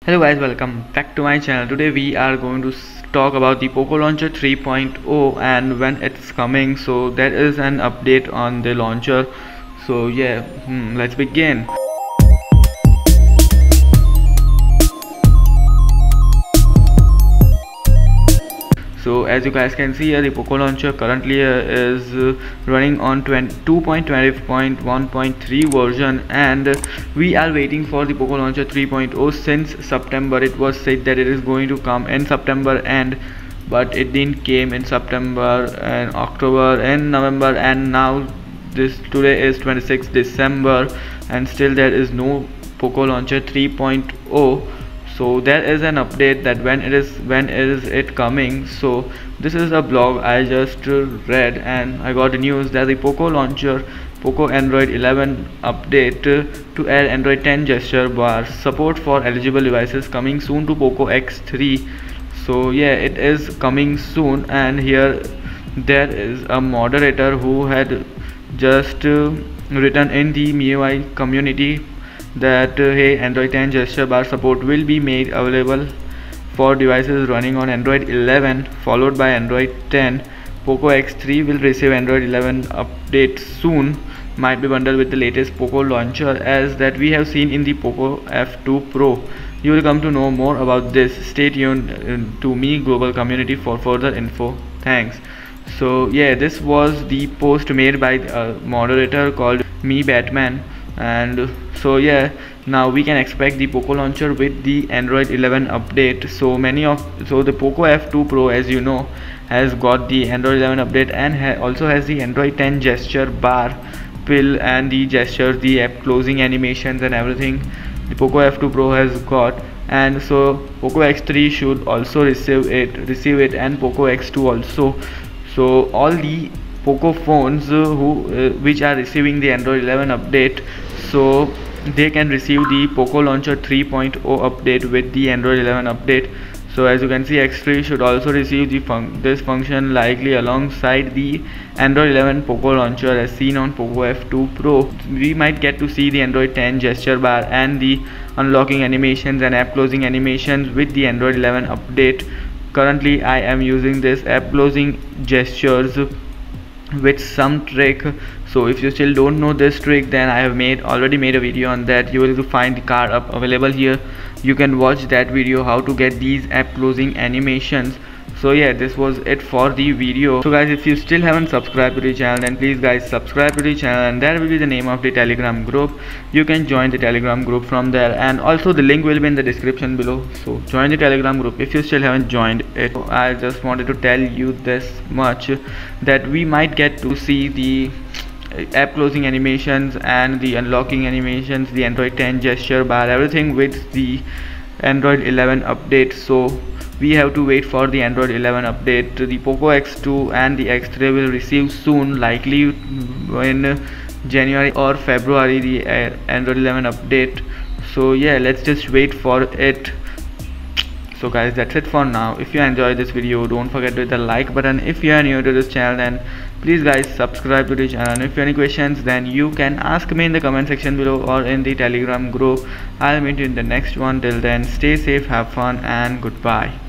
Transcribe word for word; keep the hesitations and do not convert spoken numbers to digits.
Hello guys, welcome back to my channel. Today we are going to s- talk about the Poco Launcher three point oh and when it's coming. So there is an update on the launcher. So yeah, hmm, let's begin. So as you guys can see here, the Poco Launcher currently uh, is uh, running on two point twenty point one point three version, and uh, we are waiting for the Poco Launcher three point oh since September. It was said that it is going to come in September, and but it didn't came in September and October and November, and now this today is twenty-sixth December and still there is no Poco Launcher three point oh. So there is an update that when it is when is it coming. So this is a blog I just uh, read, and I got the news that the Poco Launcher Poco Android eleven update uh, to add Android ten gesture bar support for eligible devices coming soon to Poco X three. So yeah, it is coming soon, and here there is a moderator who had just uh, written in the M I U I community that uh, hey, Android ten gesture bar support will be made available for devices running on Android eleven followed by Android ten. Poco X three will receive Android eleven update soon, might be bundled with the latest Poco launcher as that we have seen in the Poco F two Pro. You will come to know more about this. Stay tuned uh, to Me Global Community for further info. Thanks. So yeah, this was the post made by a moderator called Me Batman, and so yeah, now we can expect the Poco launcher with the Android eleven update. So many of so the Poco F two Pro, as you know, has got the Android eleven update and ha also has the Android ten gesture bar pill and the gestures, the app closing animations and everything the Poco F two Pro has got. And so Poco X three should also receive it receive it and Poco X two also. So all the Poco phones uh, who uh, which are receiving the Android eleven update, so they can receive the Poco Launcher three point oh update with the Android eleven update. So as you can see, X three should also receive the fun this function likely alongside the Android eleven Poco Launcher as seen on Poco F two Pro. We might get to see the Android ten gesture bar and the unlocking animations and app closing animations with the Android eleven update. Currently I am using this app closing gestures with some trick. So if you still don't know this trick, then I have made already made a video on that. You will find the card up available here. You can watch that video how to get these app closing animations. So yeah, this was it for the video. So guys, if you still haven't subscribed to the channel, then please guys subscribe to the channel, and there will be the name of the Telegram group. You can join the Telegram group from there, and also the link will be in the description below. So join the Telegram group if you still haven't joined it. So I just wanted to tell you this much, that we might get to see the app closing animations and the unlocking animations, the Android ten gesture bar, everything with the Android eleven update. So we have to wait for the Android eleven update. The Poco X two and the X three will receive soon, likely in January or February, the uh, Android eleven update. So yeah, let's just wait for it. So guys, that's it for now. If you enjoyed this video, don't forget to hit the like button. If you are new to this channel, then please guys subscribe to the channel. And if you have any questions, then you can ask me in the comment section below or in the Telegram group. I'll meet you in the next one. Till then, stay safe, have fun, and goodbye.